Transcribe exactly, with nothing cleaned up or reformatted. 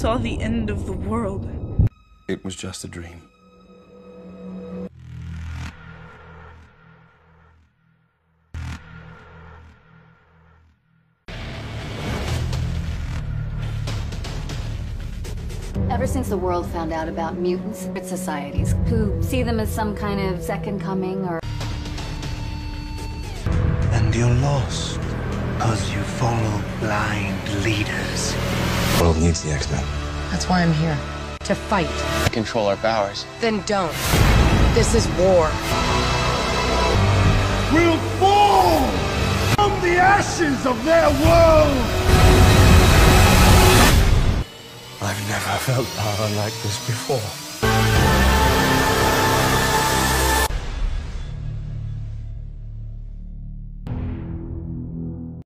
saw the end of the world. It was just a dream. Ever since the world found out about mutants, secret societies who see them as some kind of second coming or... And you're lost, because you follow blind leaders. The world needs the X-Men. That's why I'm here. To fight. Control our powers. Then don't. This is war. We'll fall from the ashes of their world! I've never felt power like this before.